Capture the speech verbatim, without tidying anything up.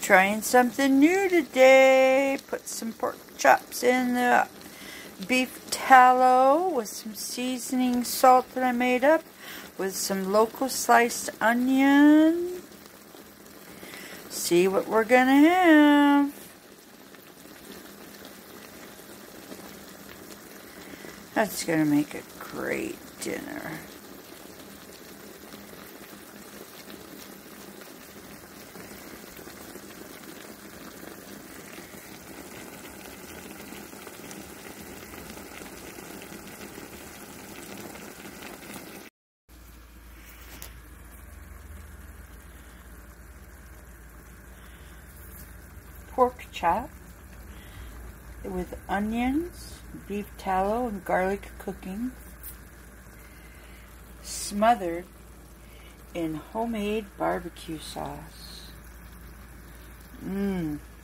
Trying something new today. Put some pork chops in the beef tallow with some seasoning salt that I made up with some local sliced onion. See what we're gonna have. That's gonna make a great dinner. Pork chop with onions, beef tallow, and garlic cooking, smothered in homemade barbecue sauce. Mmm.